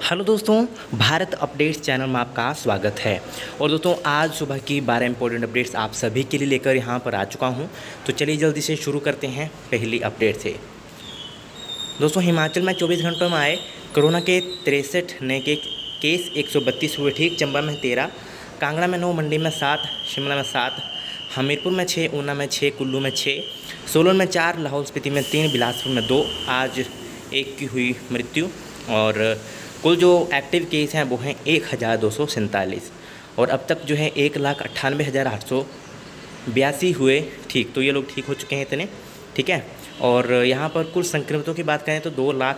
Hello दोस्तों, Bharat updates channel में आपका स्वागत है। और दोस्तों आज सुबह की 12 इंपॉर्टेंट अपडेट्स आप सभी के लिए लेकर यहाँ पर आ चुका हूँ। तो चलिए जल्दी से शुरू करते हैं पहली अपडेट से। दोस्तों हिमाचल में 24 घंटों में आए कोरोना के 63 नए के केस, 132 हुए ठीक। चंबा में 13, कांगड़ा में 9, मंडी में 7, शिमला में 7, हमीरपुर में 6, ऊना में 6, कुल्लू में 6, सोलन में 4, लाहौल स्पीति में 3, बिलासपुर में 2, आज एक की हुई मृत्यु। और कुल जो एक्टिव केस हैं वो हैं 1247 और अब तक जो है 1,98,882 हुए ठीक। तो ये लोग ठीक हो चुके हैं इतने, ठीक है। और यहाँ पर कुल संक्रमितों की बात करें तो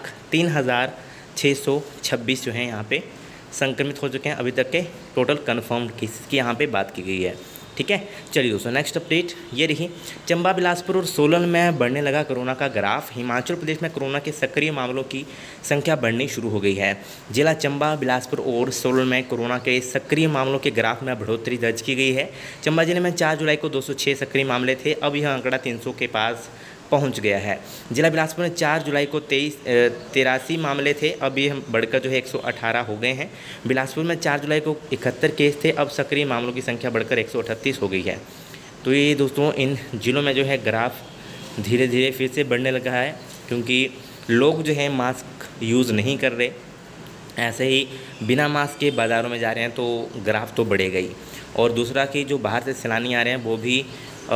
2,03,626 जो हैं यहाँ पे संक्रमित हो चुके हैं अभी तक के टोटल कन्फर्म्ड केसेस की यहाँ पे बात की गई है, ठीक है। चलिए दोस्तों नेक्स्ट अपडेट ये रही। चंबा, बिलासपुर और सोलन में बढ़ने लगा कोरोना का ग्राफ। हिमाचल प्रदेश में कोरोना के सक्रिय मामलों की संख्या बढ़नी शुरू हो गई है। जिला चंबा, बिलासपुर और सोलन में कोरोना के सक्रिय मामलों के ग्राफ में बढ़ोतरी दर्ज की गई है। चंबा जिले में 4 जुलाई को 206 सक्रिय मामले थे, अब यह आंकड़ा 300 के पास पहुंच गया है। जिला बिलासपुर में 4 जुलाई को 83 मामले थे, अब ये बढ़कर जो है 118 हो गए हैं। बिलासपुर में 4 जुलाई को 71 केस थे, अब सक्रिय मामलों की संख्या बढ़कर 138 हो गई है। तो ये दोस्तों इन जिलों में जो है ग्राफ धीरे धीरे फिर से बढ़ने लगा है, क्योंकि लोग जो है मास्क यूज़ नहीं कर रहे, ऐसे ही बिना मास्क के बाज़ारों में जा रहे हैं तो ग्राफ तो बढ़ेगा ही। और दूसरा कि जो बाहर से सैलानी आ रहे हैं वो भी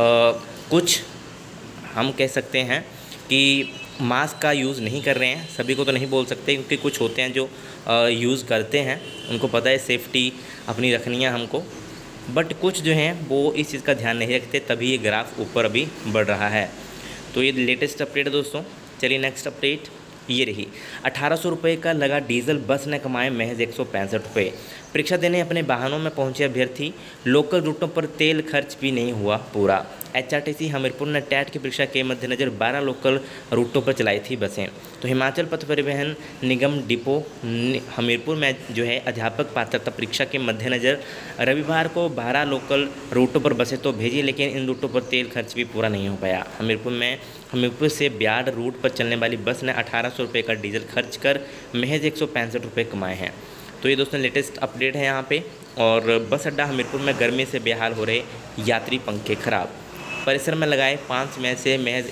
कुछ हम कह सकते हैं कि मास्क का यूज़ नहीं कर रहे हैं। सभी को तो नहीं बोल सकते, क्योंकि कुछ होते हैं जो यूज़ करते हैं, उनको पता है सेफ्टी अपनी रखनी है हमको, बट कुछ जो हैं वो इस चीज़ का ध्यान नहीं रखते, तभी ये ग्राफ ऊपर अभी बढ़ रहा है। तो ये लेटेस्ट अपडेट है दोस्तों। चलिए नेक्स्ट अपडेट ये रही। 1800 रुपये का लगा डीजल, बस ने कमाए महज 165 रुपये। परीक्षा देने अपने वाहनों में पहुंचे अभ्यर्थी, लोकल रूटों पर तेल खर्च भी नहीं हुआ पूरा। एचआरटीसी हमीरपुर ने टैट की परीक्षा के मद्देनज़र 12 लोकल रूटों पर चलाई थी बसें। तो हिमाचल पथ परिवहन निगम डिपो हमीरपुर में जो है अध्यापक पात्रता परीक्षा के मद्देनज़र रविवार को 12 लोकल रूटों पर बसें तो भेजी, लेकिन इन रूटों पर तेल खर्च भी पूरा नहीं हो पाया। हमीरपुर से ब्याड रूट पर चलने वाली बस ने 1800 रुपये का डीजल खर्च कर महज 165 रुपये कमाए हैं। तो ये दोस्तों लेटेस्ट अपडेट है यहाँ पे। और बस अड्डा हमीरपुर में गर्मी से बेहाल हो रहे यात्री, पंखे खराब। परिसर में लगाए 5 में से महज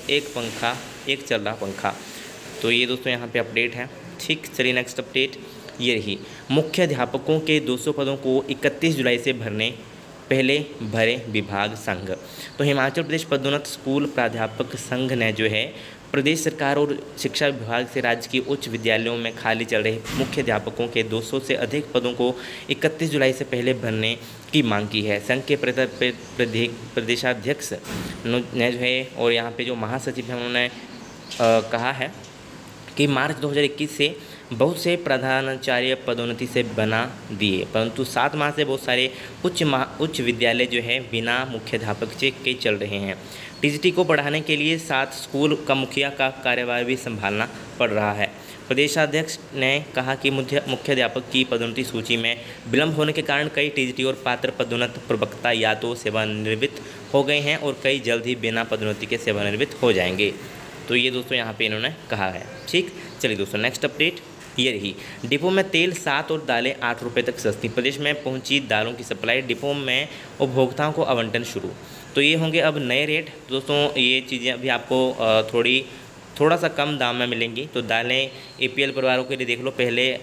एक चल रहा पंखा। तो ये दोस्तों यहाँ पे अपडेट है, ठीक। चलिए नेक्स्ट अपडेट ये रही। मुख्य अध्यापकों के 200 पदों को 31 जुलाई से पहले भरे विभाग संघ। तो हिमाचल प्रदेश पदोन्नत स्कूल प्राध्यापक संघ ने जो है प्रदेश सरकार और शिक्षा विभाग से राज्य की उच्च विद्यालयों में खाली चल रहे मुख्य अध्यापकों के 200 से अधिक पदों को 31 जुलाई से पहले भरने की मांग की है। संघ के प्रदेशाध्यक्ष ने जो है और यहाँ पे जो महासचिव हैं उन्होंने कहा है कि मार्च 2021 से बहुत से प्रधानाचार्य पदोन्नति से बना दिए, परंतु 7 माह से बहुत सारे उच्च विद्यालय जो है बिना मुख्याध्यापक के चल रहे हैं। टीजीटी को बढ़ाने के लिए 7 स्कूल का मुखिया का कार्यभार भी संभालना पड़ रहा है। प्रदेशाध्यक्ष ने कहा कि मुख्याध्यापक की पदोन्नति सूची में विलंब होने के कारण कई टीजीटी और पात्र पदोन्नत प्रवक्ता या तो सेवानिवृत्त हो गए हैं और कई जल्द ही बिना पदोन्नति के सेवानिवृत्त हो जाएंगे। तो ये दोस्तों यहाँ पे इन्होंने कहा है, ठीक। चलिए दोस्तों नेक्स्ट अपडेट ये रही। डिपो में तेल 7 और दालें 8 रुपये तक सस्ती। प्रदेश में पहुंची दालों की सप्लाई, डिपो में उपभोक्ताओं को आवंटन शुरू। तो ये होंगे अब नए रेट दोस्तों। ये चीज़ें अभी आपको थोड़ा सा कम दाम में मिलेंगी। तो दालें एपीएल परिवारों के लिए देख लो,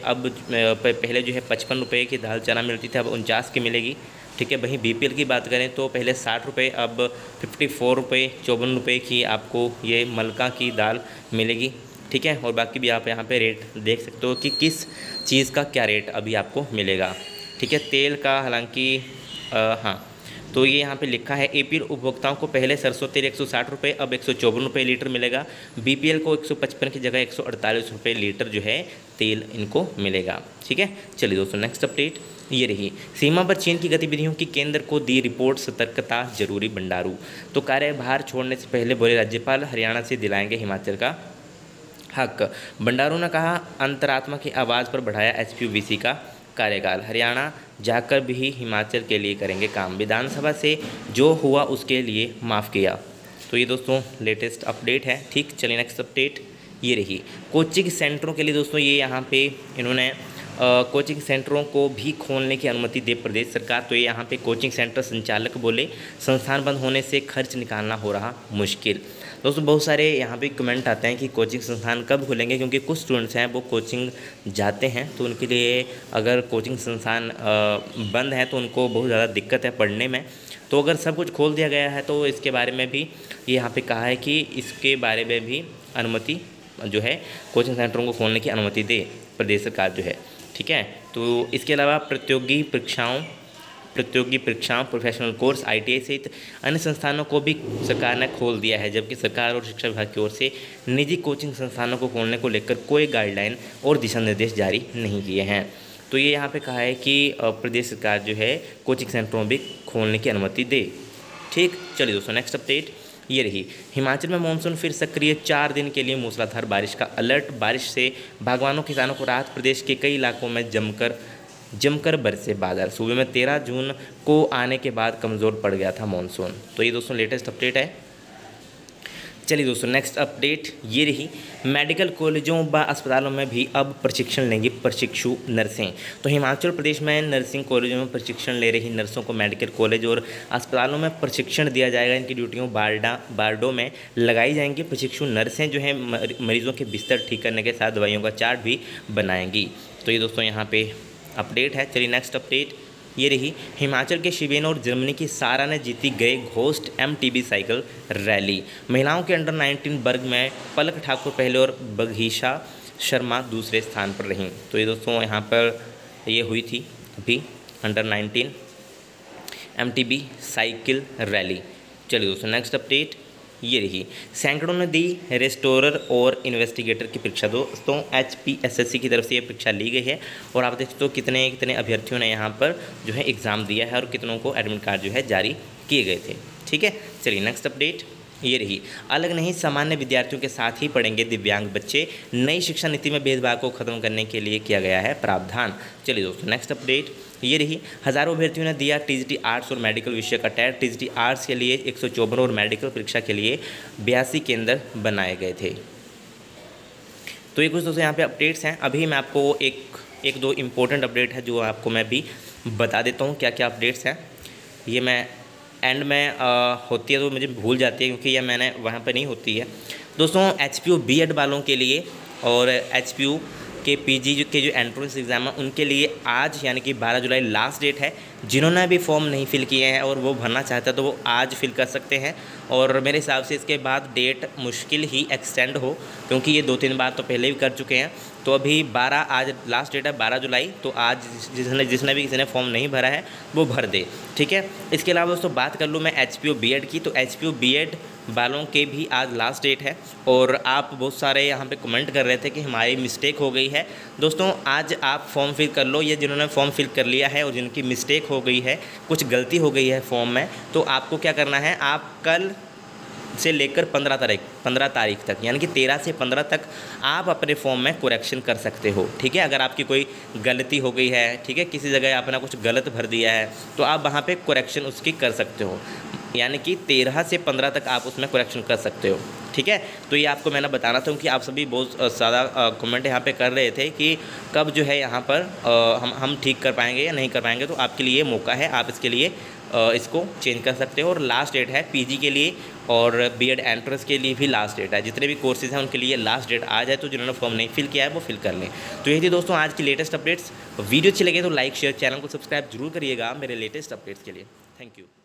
पहले जो है 55 रुपये की दाल चना मिलती थी, अब 49 की मिलेगी, ठीक है। वहीं बीपीएल की बात करें तो पहले 60 रुपये, अब 54 रुपये 54 रुपये की आपको ये मलका की दाल मिलेगी, ठीक है। और बाकी भी आप यहाँ पे रेट देख सकते हो कि किस चीज़ का क्या रेट अभी आपको मिलेगा, ठीक है। तेल का हालांकि हाँ, तो ये यहाँ पे लिखा है एपीएल उपभोक्ताओं को पहले सरसों तेल 160 रुपये, अब 154 रुपये लीटर मिलेगा। बीपीएल को 155 की जगह 148 रुपये लीटर जो है तेल इनको मिलेगा, ठीक है। चलिए दोस्तों नेक्स्ट अपडेट ये रही। सीमा पर चीन की गतिविधियों की केंद्र को दी रिपोर्ट, सतर्कता जरूरी। बंडारू तो कार्यभार छोड़ने से पहले बोले राज्यपाल, हरियाणा से दिलाएंगे हिमाचल का हक। बंडारू ने कहा अंतरात्मा की आवाज़ पर बढ़ाया एसपीयूवीसी का कार्यकाल, हरियाणा जाकर भी हिमाचल के लिए करेंगे काम। विधानसभा से जो हुआ उसके लिए माफ़ किया। तो ये दोस्तों लेटेस्ट अपडेट है, ठीक। चलिए नेक्स्ट अपडेट ये रही। कोचिंग सेंटरों के लिए दोस्तों ये यहाँ पे इन्होंने कोचिंग सेंटरों को भी खोलने की अनुमति दे प्रदेश सरकार। तो ये यहाँ पे कोचिंग सेंटर संचालक बोले संस्थान बंद होने से खर्च निकालना हो रहा मुश्किल। दोस्तों बहुत सारे यहाँ पे कमेंट आते हैं कि कोचिंग संस्थान कब खुलेंगे, क्योंकि कुछ स्टूडेंट्स हैं वो कोचिंग जाते हैं तो उनके लिए अगर कोचिंग संस्थान बंद है तो उनको बहुत ज़्यादा दिक्कत है पढ़ने में। तो अगर सब कुछ खोल दिया गया है तो इसके बारे में भी ये यहाँ पे कहा है कि इसके बारे में भी अनुमति जो है कोचिंग सेंटरों को खोलने की अनुमति दे प्रदेश सरकार जो है, ठीक है। तो इसके अलावा प्रतियोगी परीक्षाओं प्रोफेशनल कोर्स ITI सहित अन्य संस्थानों को भी सरकार ने खोल दिया है, जबकि सरकार और शिक्षा विभाग की ओर से निजी कोचिंग संस्थानों को खोलने को लेकर कोई गाइडलाइन और दिशा निर्देश जारी नहीं किए हैं। तो ये यहाँ पे कहा है कि प्रदेश सरकार जो है कोचिंग सेंटरों में भी खोलने की अनुमति दे। ठीक, चलिए दोस्तों नेक्स्ट अपडेट ये रही। हिमाचल में मानसून फिर सक्रिय, 4 दिन के लिए मूसलाधार बारिश का अलर्ट। बारिश से बागवानों किसानों को राहत। प्रदेश के कई इलाकों में जमकर बरसे बादल। सूबे में 13 जून को आने के बाद कमज़ोर पड़ गया था मानसून। तो ये दोस्तों लेटेस्ट अपडेट है। चलिए दोस्तों नेक्स्ट अपडेट ये रही। मेडिकल कॉलेजों व अस्पतालों में भी अब प्रशिक्षण लेंगी प्रशिक्षु नर्सें। तो हिमाचल प्रदेश में नर्सिंग कॉलेजों में प्रशिक्षण ले रही नर्सों को मेडिकल कॉलेज और अस्पतालों में प्रशिक्षण दिया जाएगा। इनकी ड्यूटियों वार्डों में लगाई जाएंगी। प्रशिक्षु नर्सें जो हैं मरीजों के बिस्तर ठीक करने के साथ दवाइयों का चार्ट भी बनाएंगी। तो ये दोस्तों यहाँ पे अपडेट है। चलिए नेक्स्ट अपडेट ये रही। हिमाचल के शिवेन और जर्मनी की सारा ने जीती गए घोस्ट MTB साइकिल रैली। महिलाओं के अंडर 19 वर्ग में पलक ठाकुर पहले और बघीशा शर्मा दूसरे स्थान पर रहीं। तो ये दोस्तों यहाँ पर ये हुई थी अभी अंडर 19 MTB साइकिल रैली। चलिए दोस्तों नेक्स्ट अपडेट ये रही। सैकड़ों ने दी रेस्टोरर और इन्वेस्टिगेटर की परीक्षा। दोस्तों HPSSC की तरफ से ये परीक्षा ली गई है और आप देखते हो कितने अभ्यर्थियों ने यहाँ पर जो है एग्ज़ाम दिया है और कितनों को एडमिट कार्ड जो है जारी किए गए थे, ठीक है। चलिए नेक्स्ट अपडेट ये रही। अलग नहीं, सामान्य विद्यार्थियों के साथ ही पढ़ेंगे दिव्यांग बच्चे। नई शिक्षा नीति में भेदभाव को खत्म करने के लिए किया गया है प्रावधान। चलिए दोस्तों नेक्स्ट अपडेट ये रही। हज़ारों अभ्यर्थियों ने दिया TGT आर्ट्स और मेडिकल विषय का टेस्ट। TGT आर्ट्स के लिए 154 और मेडिकल परीक्षा के लिए 82 केंद्र बनाए गए थे। तो ये कुछ दोस्तों यहाँ पे अपडेट्स हैं। अभी मैं आपको एक दो इम्पोर्टेंट अपडेट है जो आपको मैं भी बता देता हूँ क्या क्या अपडेट्स हैं। ये मैं एंड में होती है तो मुझे भूल जाती है क्योंकि यह मैंने वहाँ पर नहीं होती है। दोस्तों HPU B.Ed वालों के लिए और HPU के PG के जो एंट्रेंस एग्ज़ाम है उनके लिए आज यानी कि 12 जुलाई लास्ट डेट है। जिन्होंने भी फॉर्म नहीं फिल किए हैं और वो भरना चाहते हैं तो वो आज फिल कर सकते हैं। और मेरे हिसाब से इसके बाद डेट मुश्किल ही एक्सटेंड हो, क्योंकि ये 2-3 बार तो पहले भी कर चुके हैं। तो अभी 12 आज लास्ट डेट है 12 जुलाई। तो आज जिसने भी किसी ने फॉर्म नहीं भरा है वो भर दे, ठीक है। इसके अलावा दोस्तों बात कर लूँ मैं HPU B.Ed की, तो HPU B.Ed वालों के भी आज लास्ट डेट है। और आप बहुत सारे यहाँ पे कमेंट कर रहे थे कि हमारी मिस्टेक हो गई है। दोस्तों आज आप फॉर्म फिल कर लो। ये जिन्होंने फॉर्म फिल कर लिया है और जिनकी मिस्टेक हो गई है, कुछ गलती हो गई है फॉर्म में, तो आपको क्या करना है, आप कल से लेकर 15 तारीख तक यानी कि 13 से 15 तक आप अपने फॉर्म में करेक्शन कर सकते हो, ठीक है। अगर आपकी कोई गलती हो गई है, ठीक है, किसी जगह आपने कुछ गलत भर दिया है तो आप वहाँ पे करेक्शन उसकी कर सकते हो, यानी कि 13 से 15 तक आप उसमें करेक्शन कर सकते हो, ठीक है। तो ये आपको मैंने बताना था क्योंकि आप सभी बहुत ज़्यादा कमेंट यहाँ पे कर रहे थे कि कब जो है यहाँ पर हम ठीक कर पाएंगे या नहीं कर पाएंगे। तो आपके लिए मौका है, आप इसके लिए इसको चेंज कर सकते हो। और लास्ट डेट है PG के लिए और B.Ed एंट्रेंस के लिए भी लास्ट डेट है। जितने भी कोर्सेज हैं उनके लिए लास्ट डेट आ जाए, तो जिन्होंने फॉर्म नहीं फिल किया है वो फिल कर लें। तो यही थी दोस्तों आज की लेटेस्ट अपडेट्स। वीडियो अच्छी लगे तो लाइक शेयर, चैनल को सब्सक्राइब जरूर करिएगा मेरे लेटेस्ट अपडेट्स के लिए। Thank you.